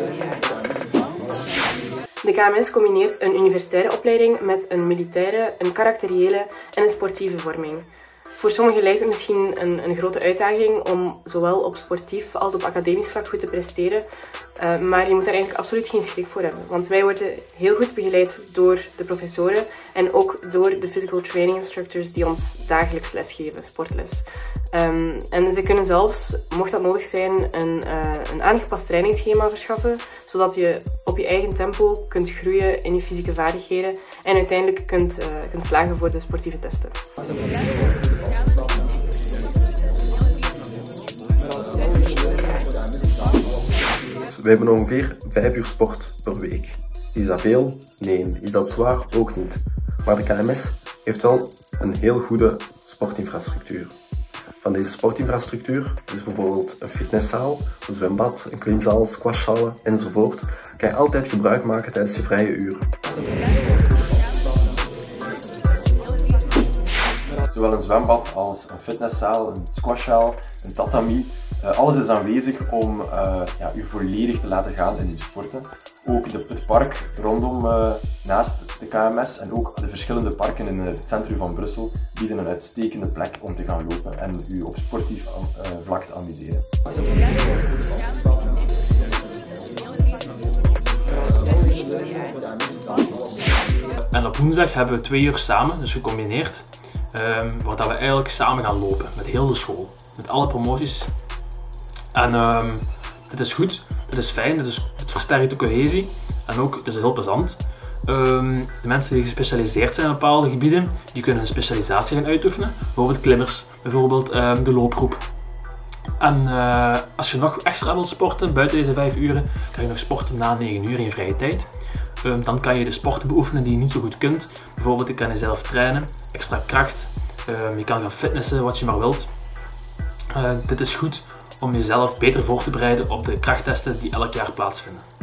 De KMS combineert een universitaire opleiding met een militaire, een karakteriële en een sportieve vorming. Voor sommigen lijkt het misschien een grote uitdaging om zowel op sportief als op academisch vlak goed te presteren, maar je moet daar eigenlijk absoluut geen schrik voor hebben. Want wij worden heel goed begeleid door de professoren en ook door de physical training instructors die ons dagelijks lesgeven, sportles. En ze kunnen zelfs, mocht dat nodig zijn, een aangepast trainingsschema verschaffen, zodat je op je eigen tempo kunt groeien in je fysieke vaardigheden en uiteindelijk kunt slagen voor de sportieve testen. We hebben ongeveer 5 uur sport per week. Is dat veel? Nee. Is dat zwaar? Ook niet. Maar de KMS heeft wel een heel goede sportinfrastructuur. Van deze sportinfrastructuur is bijvoorbeeld een fitnesszaal, een zwembad, een klimzaal, squashzalen enzovoort. Kan je altijd gebruik maken tijdens je vrije uren. Zowel een zwembad als een fitnesszaal, een squashzaal, een tatami. Alles is aanwezig om u volledig te laten gaan in die sporten. Ook het park rondom naast de KMS en ook de verschillende parken in het centrum van Brussel bieden een uitstekende plek om te gaan lopen en u op sportief vlak te amuseren. En op woensdag hebben we 2 uur samen, dus gecombineerd, waar we eigenlijk samen gaan lopen met heel de school, met alle promoties. En dit is goed, dit is fijn, het versterkt de cohesie en ook het is heel plezant. De mensen die gespecialiseerd zijn in bepaalde gebieden, die kunnen hun specialisatie gaan uitoefenen. Bijvoorbeeld klimmers, bijvoorbeeld de loopgroep. En als je nog extra wilt sporten, buiten deze 5 uren, kan je nog sporten na 9 uur in je vrije tijd. Dan kan je de sporten beoefenen die je niet zo goed kunt. Bijvoorbeeld je kan jezelf trainen, extra kracht, je kan gaan fitnessen wat je maar wilt. Dit is goed om jezelf beter voor te bereiden op de krachttesten die elk jaar plaatsvinden.